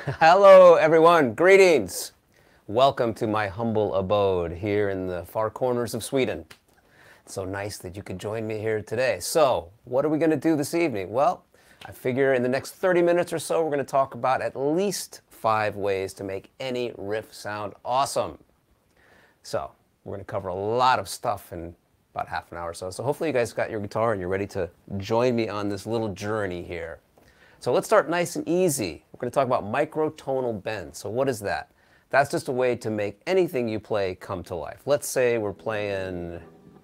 Hello everyone, greetings! Welcome to my humble abode here in the far corners of Sweden. It's so nice that you could join me here today. So, what are we going to do this evening? Well, I figure in the next 30 minutes or so we're going to talk about at least 5 ways to make any riff sound awesome. So, we're going to cover a lot of stuff in about half an hour or so. So hopefully you guys got your guitar and you're ready to join me on this little journey here. So let's start nice and easy. We're going to talk about microtonal bends. So what is that? That's just a way to make anything you play come to life. Let's say we're playing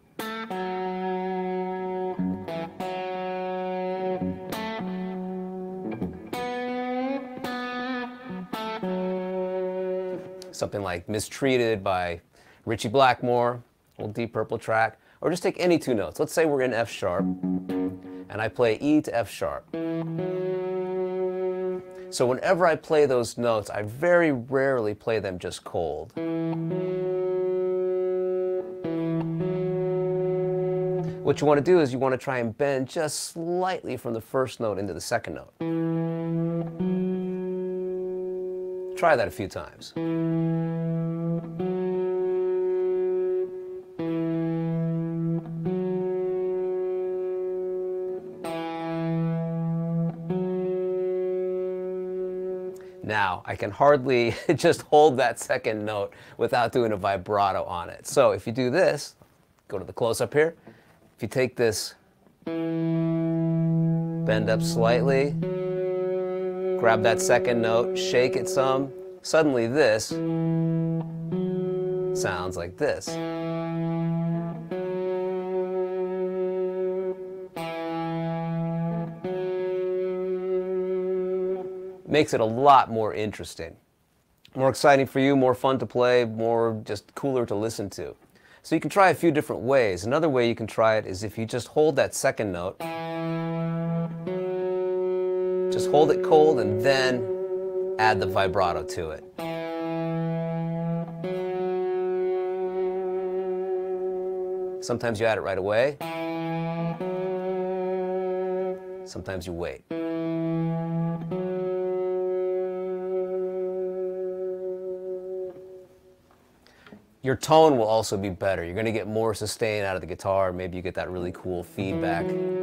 something like Mistreated by Ritchie Blackmore, old Deep Purple track, or just take any 2 notes. Let's say we're in F sharp, and I play E to F sharp. So whenever I play those notes, I very rarely play them just cold. What you want to do is you want to try and bend just slightly from the first note into the second note. Try that a few times. Now, I can hardly just hold that second note without doing a vibrato on it. So if you do this, go to the close-up here. If you take this, bend up slightly, grab that second note, shake it some, suddenly this sounds like this. Makes it a lot more interesting. More exciting for you, more fun to play, more just cooler to listen to. So you can try a few different ways. Another way you can try it is if you just hold that second note, just hold it cold and then add the vibrato to it. Sometimes you add it right away. Sometimes you wait. Your tone will also be better. You're going to get more sustain out of the guitar. Maybe you get that really cool feedback.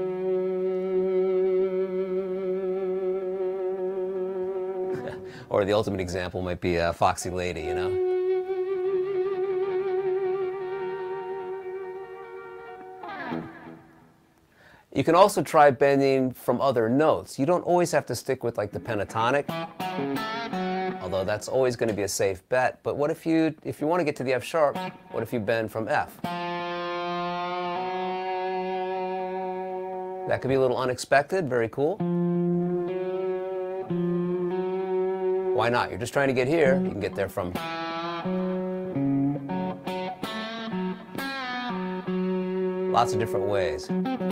Or the ultimate example might be Foxy Lady, you know? You can also try bending from other notes. You don't always have to stick with like the pentatonic, although that's always going to be a safe bet. But what if you want to get to the F sharp, what if you bend from F? That could be a little unexpected, very cool. Why not? You're just trying to get here. You can get there from lots of different ways.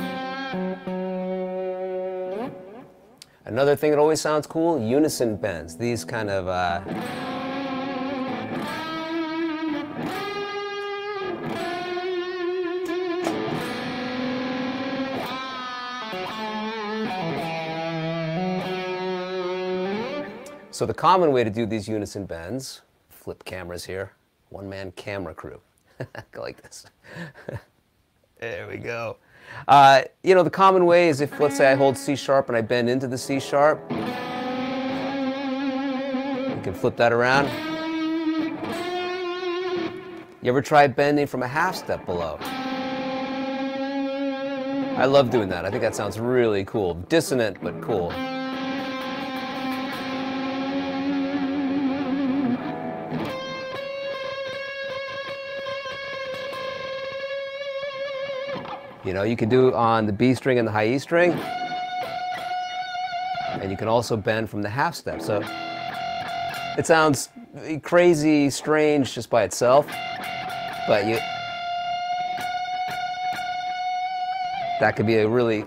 Another thing that always sounds cool, unison bends. These kind of So the common way to do these unison bends, flip cameras here, one-man camera crew. Go like this. There we go. You know, the common way is if, let's say, I hold C sharp and I bend into the C sharp. You can flip that around. You ever tried bending from a half step below? I love doing that. I think that sounds really cool. Dissonant, but cool. You know, you can do it on the B string and the high E string, and you can also bend from the half step. So it sounds crazy, strange just by itself, but that could be a really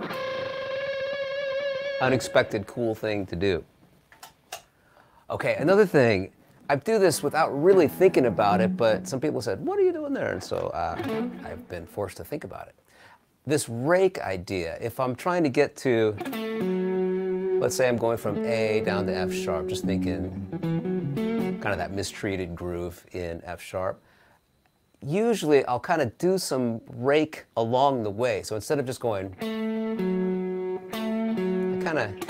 unexpected, cool thing to do. Okay, another thing. I do this without really thinking about it, but some people said, "What are you doing there?" And so I've been forced to think about it. This rake idea, if I'm trying to get to let's say I'm going from A down to F sharp, just thinking kind of that mistreated groove in F sharp. Usually I'll kind of do some rake along the way. So instead of just going, I kind of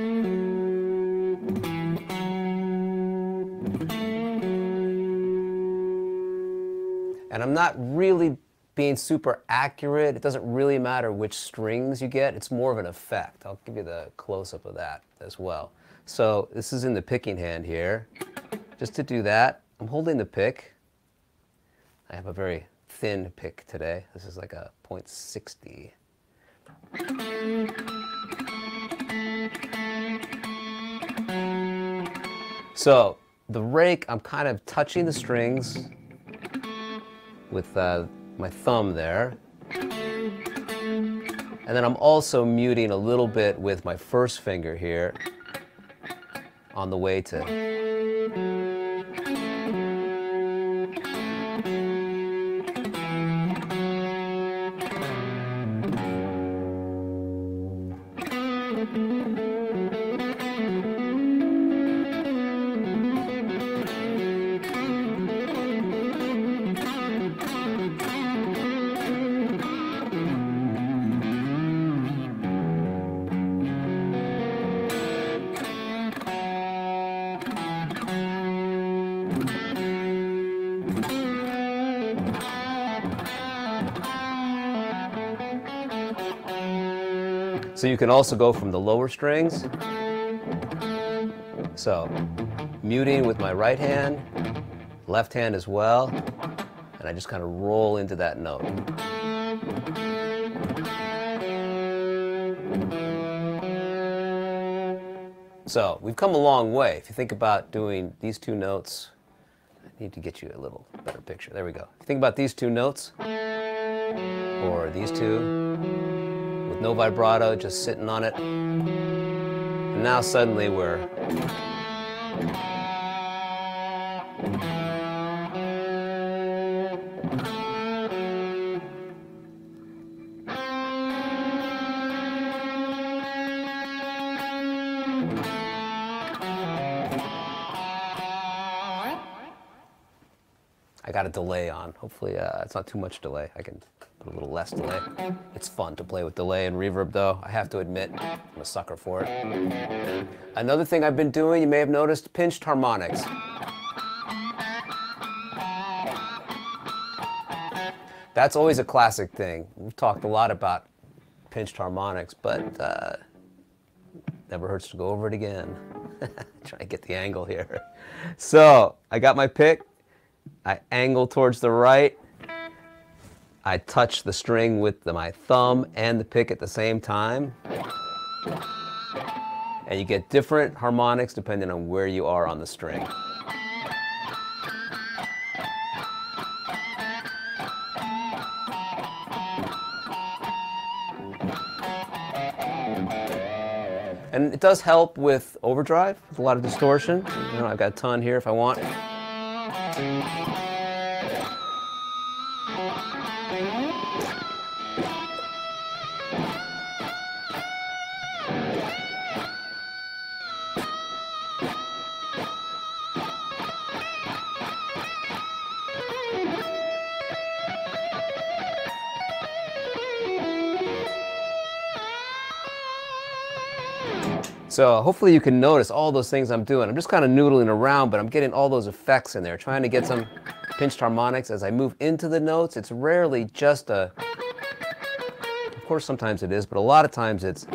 and I'm not really being super accurate. It doesn't really matter which strings you get. It's more of an effect. I'll give you the close-up of that as well. So this is in the picking hand here. Just to do that, I'm holding the pick. I have a very thin pick today. This is like a .60. So the rake, I'm kind of touching the strings with my thumb there. And then I'm also muting a little bit with my first finger here on the way to. So you can also go from the lower strings. So muting with my right hand, left hand as well, and I just kind of roll into that note. So we've come a long way. If you think about doing these two notes, I need to get you a little better picture. There we go. If you think about these two notes, or these two, with no vibrato, just sitting on it. And now suddenly we're I got a delay on. Hopefully it's not too much delay. I can put a little less delay. It's fun to play with delay and reverb though. I have to admit, I'm a sucker for it. Another thing I've been doing, you may have noticed, pinched harmonics. That's always a classic thing. We've talked a lot about pinched harmonics, but never hurts to go over it again. Trying to get the angle here. So I got my pick. I angle towards the right. I touch the string with my thumb and the pick at the same time. And you get different harmonics depending on where you are on the string. And it does help with overdrive, with a lot of distortion. You know, I've got a ton here if I want. So hopefully you can notice all those things I'm doing. I'm just kind of noodling around, but I'm getting all those effects in there, trying to get some pinched harmonics as I move into the notes. It's rarely just a, of course sometimes it is, but a lot of times it's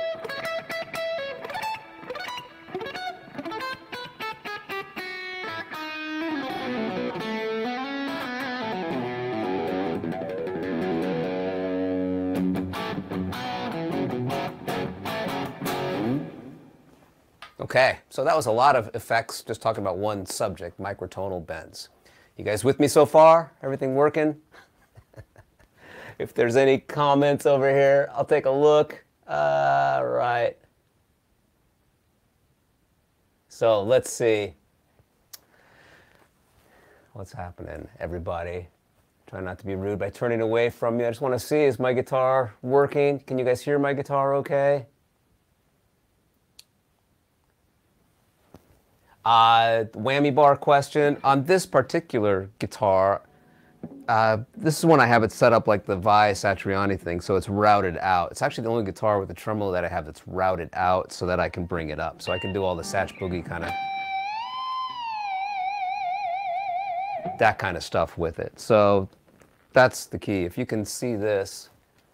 okay, so that was a lot of effects, just talking about one subject, microtonal bends. You guys with me so far? Everything working? If there's any comments over here, I'll take a look. Right. So let's see. What's happening, everybody? Try not to be rude by turning away from me. I just want to see, is my guitar working? Can you guys hear my guitar okay? Whammy bar question. On this particular guitar, this is when I have it set up like the Vi Satriani thing, so it's routed out. It's actually the only guitar with a tremolo that I have that's routed out so that I can bring it up. So I can do all the Satch Boogie kind of, that kind of stuff with it. So that's the key. If you can see this,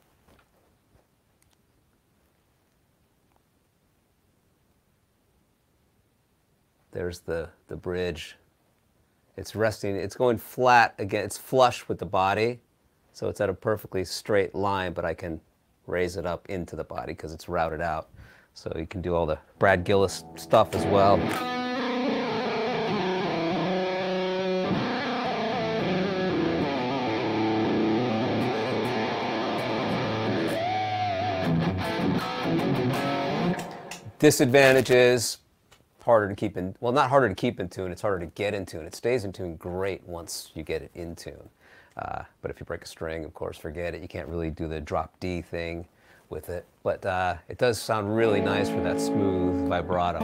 there's the bridge. It's resting, it's going flat again, it's flush with the body, so it's at a perfectly straight line, but I can raise it up into the body because it's routed out. So you can do all the Brad Gillis stuff as well. Disadvantages. Harder to keep in, well, not harder to keep in tune, it's harder to get in tune. It stays in tune great once you get it in tune. But if you break a string, of course, forget it. You can't really do the drop D thing with it. But it does sound really nice for that smooth vibrato.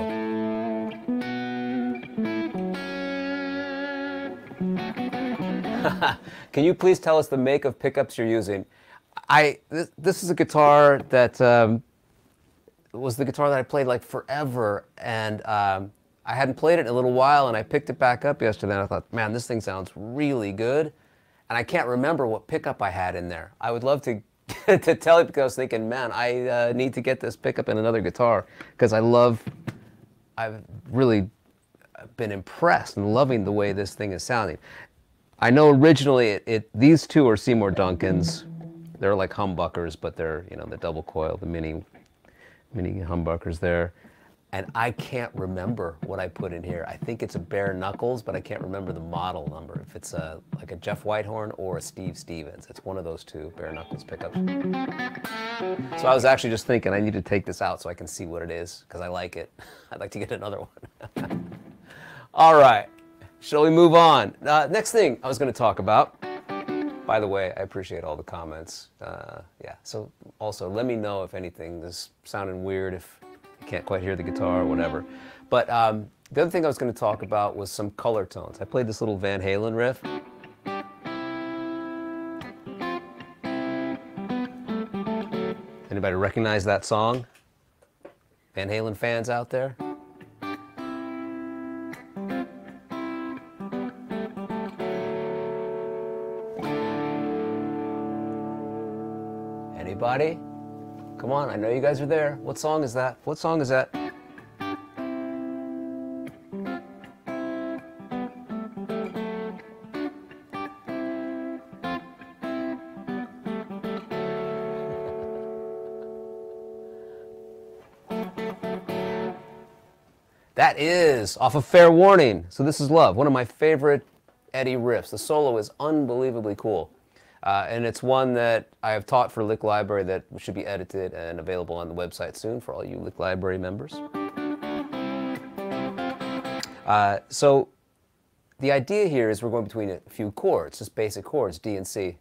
Can you please tell us the make of pickups you're using? This is a guitar that was the guitar that I played like forever, and I hadn't played it in a little while, and I picked it back up yesterday, and I thought, man, this thing sounds really good, and I can't remember what pickup I had in there. I would love to to tell you, because I was thinking, man, I need to get this pickup in another guitar, because I've really been impressed and loving the way this thing is sounding. I know originally these two are Seymour Duncans. They're like humbuckers, but they're, you know, the double coil, the mini humbuckers there. And I can't remember what I put in here. I think it's a bare knuckles, but I can't remember the model number. If it's like a Jeff Whitehorn or a Steve Stevens. It's one of those two bare knuckles pickups. So I was actually just thinking I need to take this out so I can see what it is, because I like it. I'd like to get another one. All right, shall we move on? Next thing I was going to talk about, by the way, I appreciate all the comments. Yeah, so also let me know if anything is sounding weird, if you can't quite hear the guitar or whatever. But the other thing I was going to talk about was some color tones. I played this little Van Halen riff. Anybody recognize that song? Van Halen fans out there? Anybody? Come on, I know you guys are there. What song is that? What song is that? That is off of Fair Warning. So This Is Love, one of my favorite Eddie riffs. The solo is unbelievably cool. And it's one that I have taught for Lick Library that should be edited and available on the website soon for all you Lick Library members. So the idea here is we're going between a few chords, just basic chords, D and C.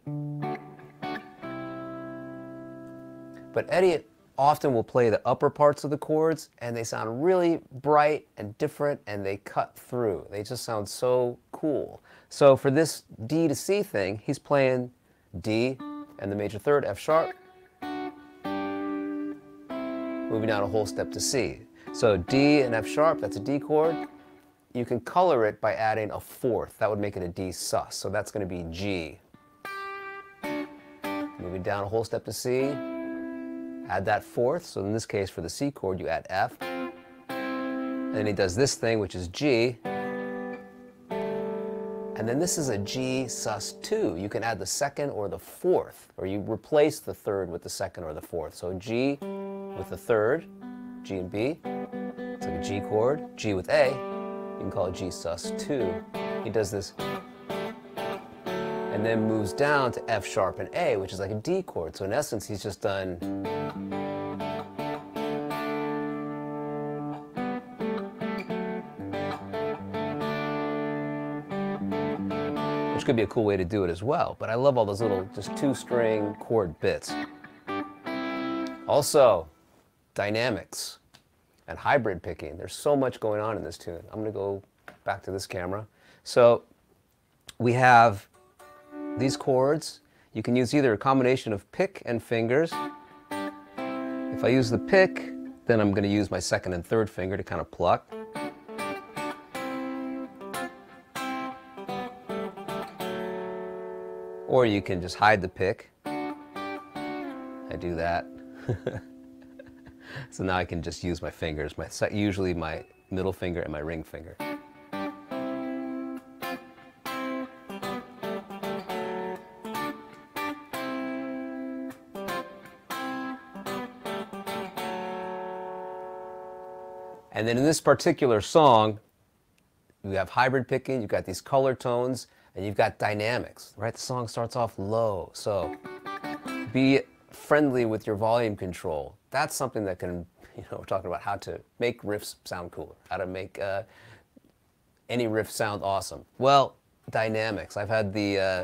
But Eddie often will play the upper parts of the chords, and they sound really bright and different, and they cut through. They just sound so cool. So for this D to C thing, he's playing D and the major third, F sharp, moving down a whole step to C. So D and F sharp, that's a D chord. You can color it by adding a fourth. That would make it a D sus. So that's going to be G. Moving down a whole step to C, add that fourth. So in this case, for the C chord, you add F. And then he does this thing, which is G. And then this is a G sus2. You can add the second or the fourth, or you replace the third with the second or the fourth. So G with the third, G and B. It's like a G chord. G with A, you can call it G sus2. He does this and then moves down to F sharp and A, which is like a D chord. So in essence, he's just done which could be a cool way to do it as well. But I love all those little just two-string chord bits. Also, dynamics. and hybrid picking. There's so much going on in this tune. I'm going to go back to this camera. So we have these chords. You can use either a combination of pick and fingers. If I use the pick, then I'm going to use my second and third finger to kind of pluck. Or you can just hide the pick. I do that. So now I can just use my fingers, usually my middle finger and my ring finger. And then in this particular song, you have hybrid picking, you've got these color tones, and you've got dynamics, right? The song starts off low, so be friendly with your volume control. That's something that can, we're talking about how to make riffs sound cooler, how to make any riff sound awesome. Well, dynamics. I've had the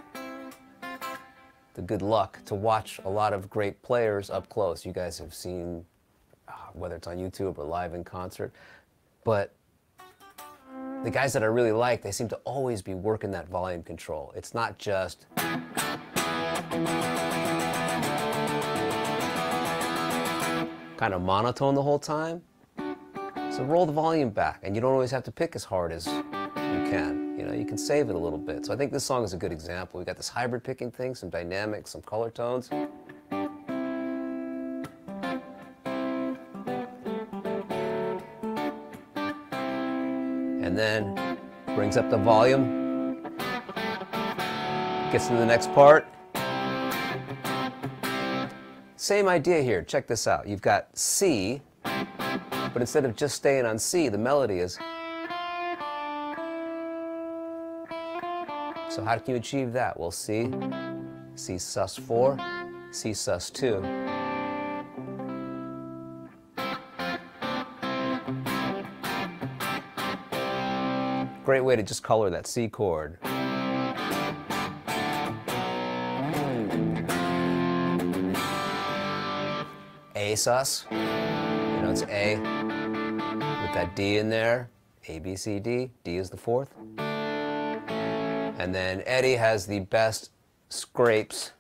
good luck to watch a lot of great players up close. You guys have seen, whether it's on YouTube or live in concert, but the guys that I really like, they seem to always be working that volume control. It's not just kind of monotone the whole time. So roll the volume back, and you don't always have to pick as hard as you can. You can save it a little bit. So I think this song is a good example. We've got this hybrid picking thing, some dynamics, some color tones. And then brings up the volume, gets to the next part. Same idea here, check this out. You've got C, but instead of just staying on C, the melody is. So how can you achieve that? Well, C, C sus4, C sus2. Great way to just color that C chord. A sus, it's A with that D in there. A, B, C, D. D is the fourth. And then Eddie has the best scrapes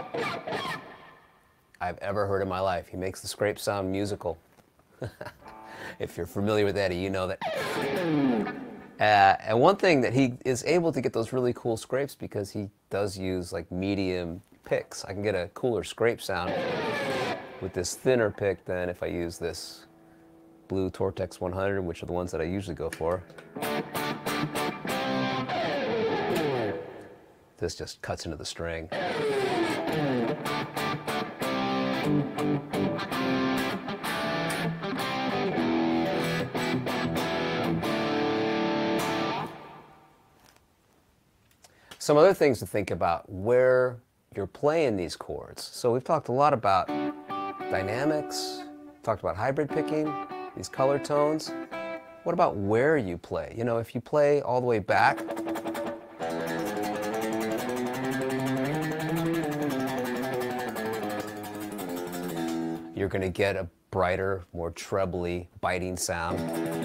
I've ever heard in my life. He makes the scrape sound musical. If you're familiar with Eddie, you know that. And one thing that he is able to get those really cool scrapes because he does use like medium picks. I can get a cooler scrape sound with this thinner pick than if I use this blue Tortex 100, which are the ones that I usually go for. This just cuts into the string. Some other things to think about where you're playing these chords. So we've talked a lot about dynamics, talked about hybrid picking, these color tones. What about where you play? If you play all the way back, you're going to get a brighter, more trebly, biting sound.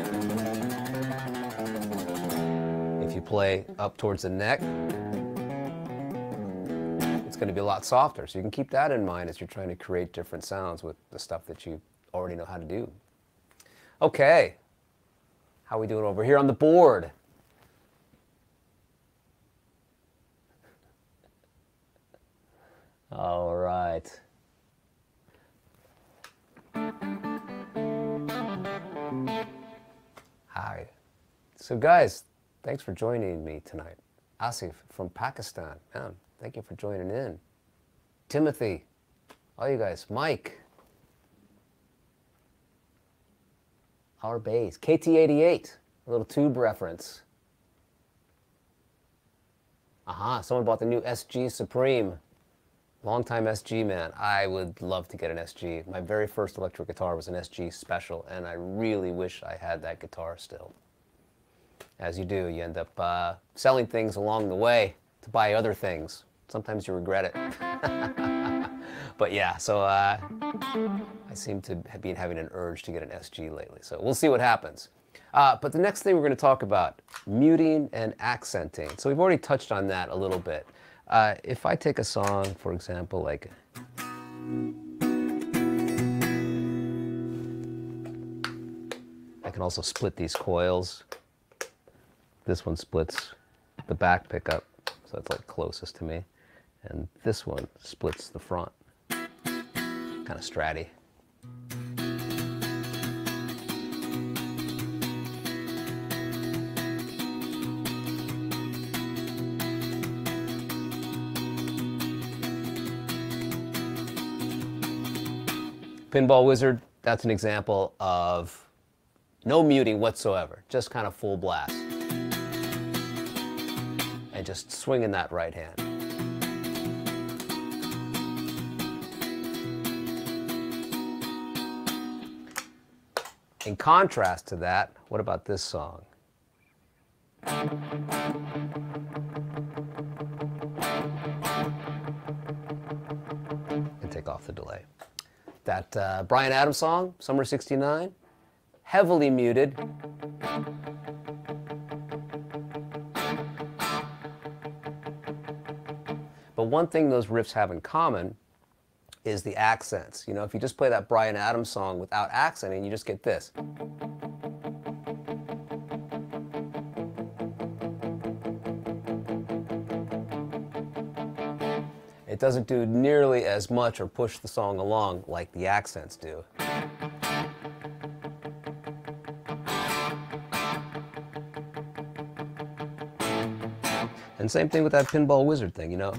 If you play up towards the neck, it's going to be a lot softer. So you can keep that in mind as you're trying to create different sounds with the stuff that you already know how to do. Okay, how are we doing over here on the board? All right. Hi. So guys, thanks for joining me tonight. Asif from Pakistan. Man, thank you for joining in. Timothy, all you guys. Mike. Our bass. KT88, a little tube reference. Someone bought the new SG Supreme. Longtime SG man. I would love to get an SG. My very first electric guitar was an SG Special, and I really wish I had that guitar still. As you do, you end up selling things along the way to buy other things. Sometimes you regret it. But yeah, so I seem to have been having an urge to get an SG lately. So we'll see what happens. But the next thing we're going to talk about, muting and accenting. So we've already touched on that a little bit. If I take a song, for example, like... I can also split these coils. This one splits the back pickup, so that's like closest to me. And this one splits the front. Kind of stratty. Pinball Wizard, that's an example of no muting whatsoever, just kind of full blast. And just swinging that right hand. In contrast to that, what about this song? And take off the delay. That Bryan Adams song, Summer '69, heavily muted. But one thing those riffs have in common is the accents. You know, if you just play that Bryan Adams song without accenting, you just get this. It doesn't do nearly as much or push the song along like the accents do. And same thing with that Pinball Wizard thing, you know.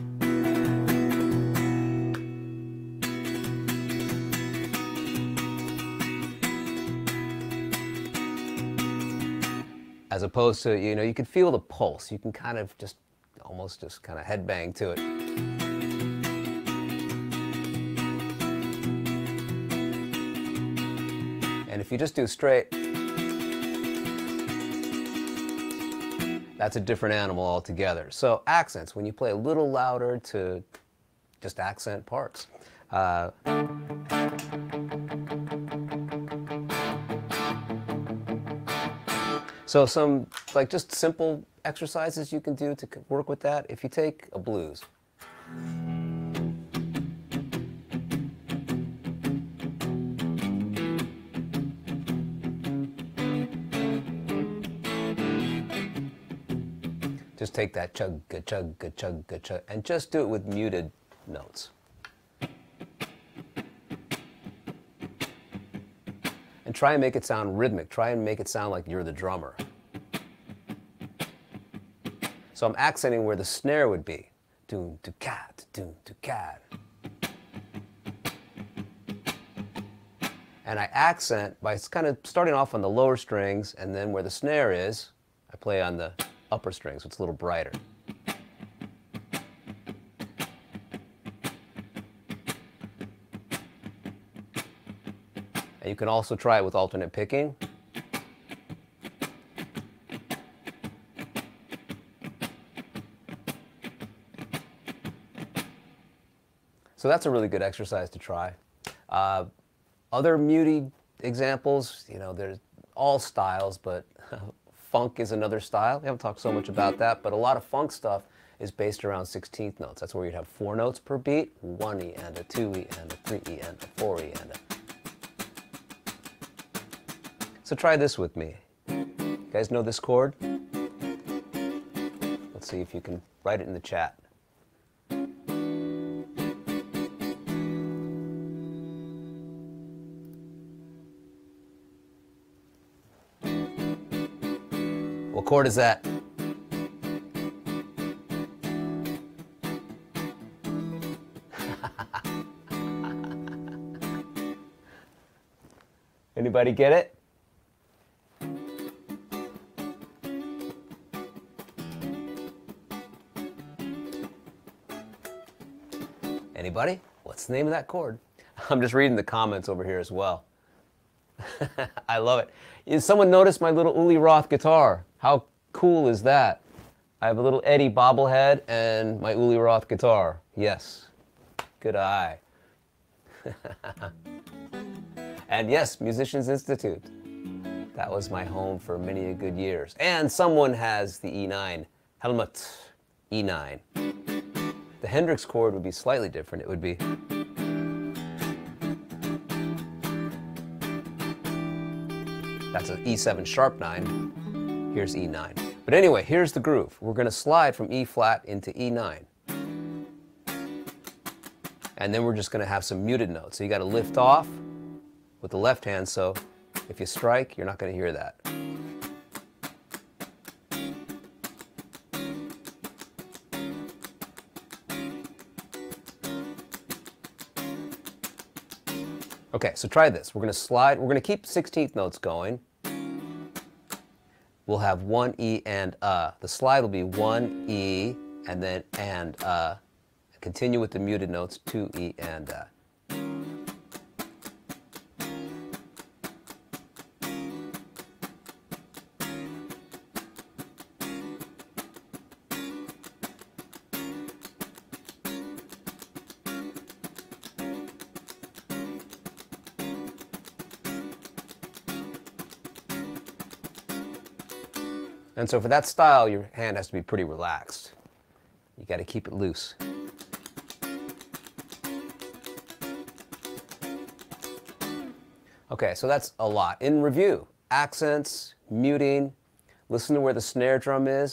As opposed to, you know, you can feel the pulse. You can kind of just, almost just kind of headbang to it. And if you just do straight, that's a different animal altogether. So accents, when you play a little louder to just accent parts. So some, like, just simple exercises you can do to work with that. If you take a blues. Just take that chugga, chugga, chugga, chugga, and just do it with muted notes. And try and make it sound rhythmic. Try and make it sound like you're the drummer. So I'm accenting where the snare would be. Doom to cat, doom to cat. And I accent by kind of starting off on the lower strings, and then where the snare is, I play on the upper strings, so it's a little brighter. And you can also try it with alternate picking. So that's a really good exercise to try. Other muted examples, you know, there's all styles, but funk is another style. We haven't talked so much about that, but a lot of funk stuff is based around 16th notes. That's where you'd have 4 notes per beat, 1E and a 2E and a 3E and a 4E and a... So try this with me. You guys know this chord? Let's see if you can write it in the chat. What chord is that? Anybody get it? Anybody? What's the name of that chord? I'm just reading the comments over here as well. I love it. Did someone notice my little Uli Roth guitar? How cool is that? I have a little Eddie bobblehead and my Uli Roth guitar. Yes. Good eye. And yes, Musicians Institute. That was my home for many a good years. And someone has the E9. Helmut, E9. The Hendrix chord would be slightly different. It would be... That's an E7 sharp 9. Here's E9. But anyway, here's the groove. We're going to slide from E flat into E9. And then we're just going to have some muted notes. So you got to lift off with the left hand, so if you strike, you're not going to hear that. Okay, so try this. We're going to slide. We're going to keep 16th notes going. We'll have one E and The slide will be one E and then and Continue with the muted notes, 2 E and And so for that style, your hand has to be pretty relaxed. You got to keep it loose. Okay, so that's a lot. In review, accents, muting, listen to where the snare drum is.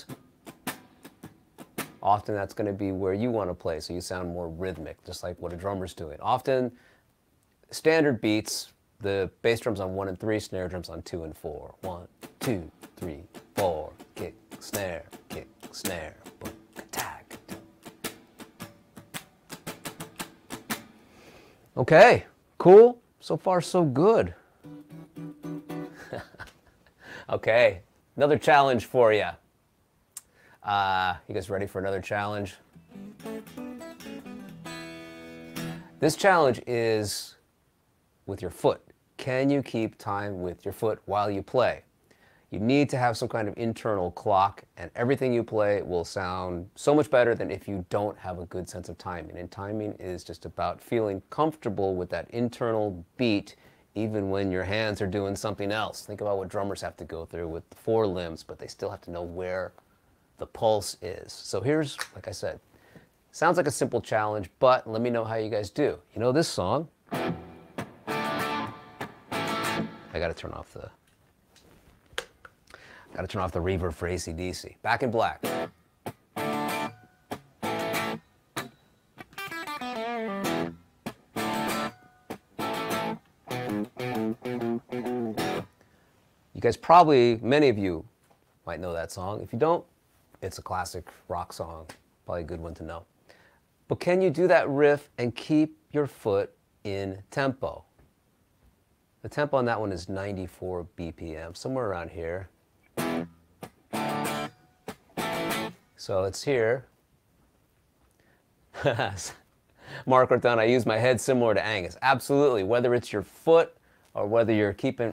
Often that's going to be where you want to play, so you sound more rhythmic, just like what a drummer's doing. Often, standard beats, the bass drum's on 1 and 3, snare drum's on 2 and 4. 1, 2, 3, 4, kick, snare, boom, attack. Okay, cool. So far, so good. Okay, another challenge for you. You guys ready for another challenge? This challenge is with your foot. Can you keep time with your foot while you play? You need to have some kind of internal clock, and everything you play will sound so much better than if you don't have a good sense of timing. And timing is just about feeling comfortable with that internal beat, even when your hands are doing something else. Think about what drummers have to go through with the forelimbs, but they still have to know where the pulse is. So here's, like I said, sounds like a simple challenge, but let me know how you guys do. You know this song? I gotta turn off the reverb for AC/DC. Back in Black. You guys probably, many of you might know that song. If you don't, it's a classic rock song. Probably a good one to know. But can you do that riff and keep your foot in tempo? The tempo on that one is 94 BPM, somewhere around here. So it's here. Mark wrote down, I use my head similar to Angus. Absolutely, whether it's your foot or whether you're keeping...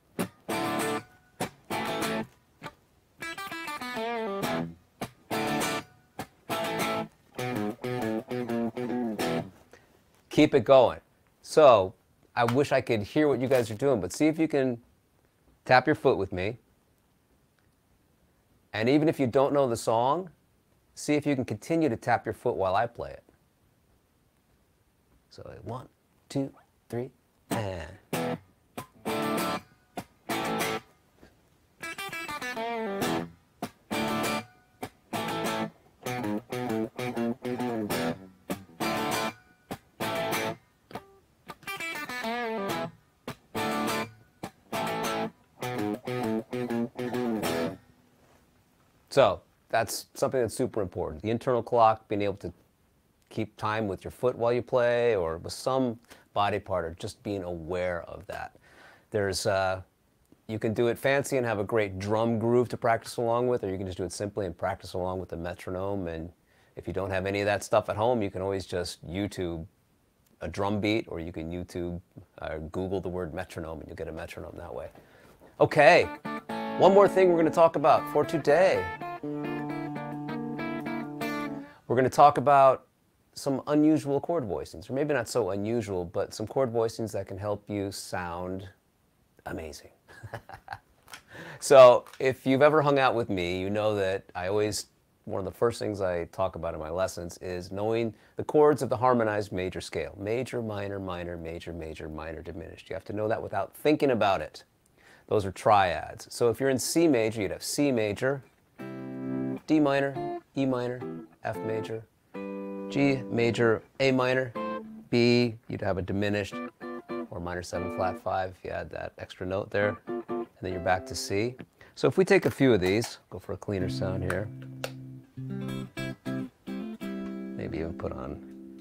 Keep it going. So I wish I could hear what you guys are doing, but see if you can tap your foot with me. And even if you don't know the song, see if you can continue to tap your foot while I play it. So 1, 2, 3, and... So that's something that's super important. The internal clock, being able to keep time with your foot while you play or with some body part, or just being aware of that. There's, you can do it fancy and have a great drum groove to practice along with, or you can just do it simply and practice along with the metronome. And if you don't have any of that stuff at home, you can always just YouTube a drum beat, or you can YouTube, Google the word metronome, and you'll get a metronome that way. Okay, one more thing we're going to talk about for today. We're going to talk about some unusual chord voicings, or maybe not so unusual, but some chord voicings that can help you sound amazing. So if you've ever hung out with me, you know that one of the first things I talk about in my lessons is knowing the chords of the harmonized major scale. Major, minor, minor, major, major, minor, diminished. You have to know that without thinking about it. Those are triads. So if you're in C major, you'd have C major, D minor, E minor, F major, G major, A minor, B, you'd have a diminished, or minor 7 flat 5 if you add that extra note there, and then you're back to C. So if we take a few of these, go for a cleaner sound here, maybe even put on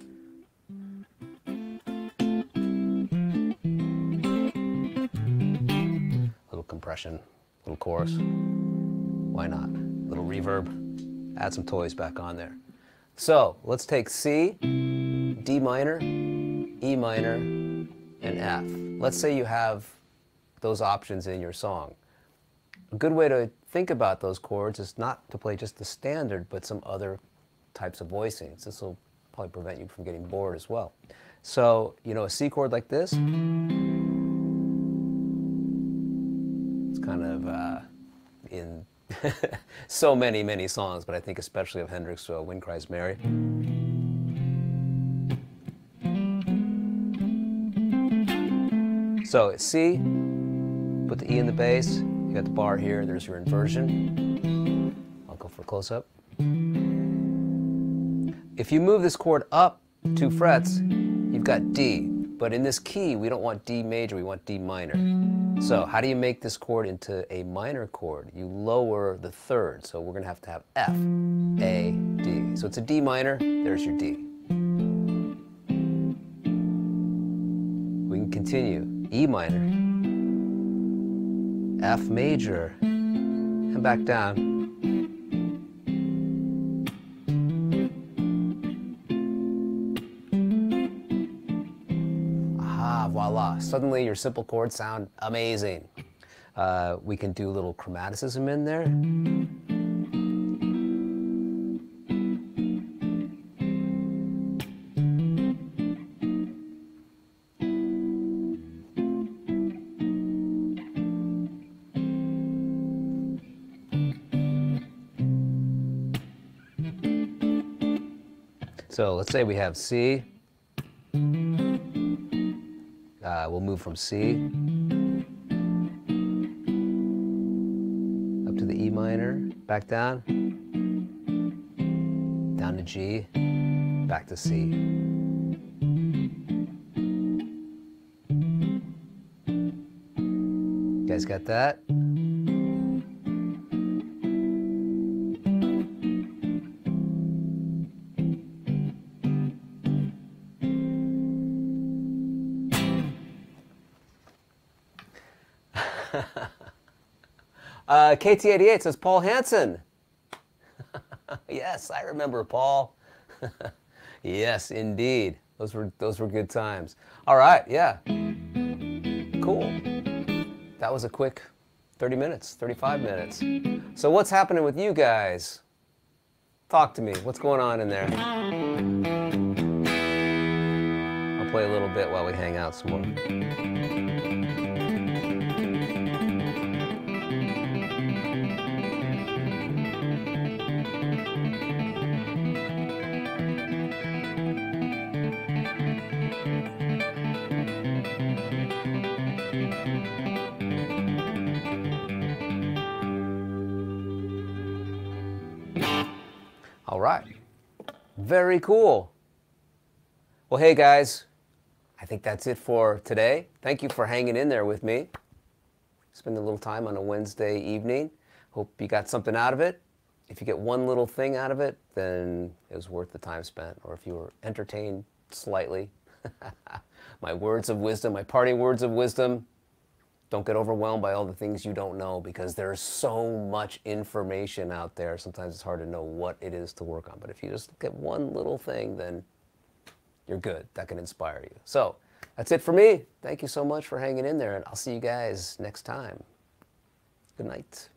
a little compression, a little chorus, why not? A little reverb, add some toys back on there. So let's take C, D minor, E minor, and F. Let's say you have those options in your song. A good way to think about those chords is not to play just the standard, but some other types of voicings. This will probably prevent you from getting bored as well. So, you know, a C chord like this, it's kind of in so many songs, but I think especially of Hendrix' Wind Cries Mary. So it's C, put the E in the bass, you got the bar here, there's your inversion. I'll go for a close-up. If you move this chord up 2 frets, you've got D, but in this key, we don't want D major, we want D minor. So how do you make this chord into a minor chord? You lower the third, so we're gonna have to have F, A, D. So it's a D minor, there's your D. We can continue. E minor, F major, and back down. Aha, voila. Suddenly your simple chords sound amazing. We can do a little chromaticism in there. So let's say we have C. We'll move from C up to the E minor, back down, down to G, back to C. You guys got that? KT88 says Paul Hansen. Yes, I remember Paul. Yes, indeed. Those were good times. All right, yeah. Cool. That was a quick 30 minutes, 35 minutes. So what's happening with you guys? Talk to me. What's going on in there? I'll play a little bit while we hang out some more. All right. Very cool. Well, hey guys, I think that's it for today. Thank you for hanging in there with me. Spend a little time on a Wednesday evening. Hope you got something out of it. If you get one little thing out of it, then it was worth the time spent. Or if you were entertained slightly. My words of wisdom, my parting words of wisdom. Don't get overwhelmed by all the things you don't know, because there's so much information out there. Sometimes it's hard to know what it is to work on. But if you just get one little thing, then you're good. That can inspire you. So that's it for me. Thank you so much for hanging in there, and I'll see you guys next time. Good night.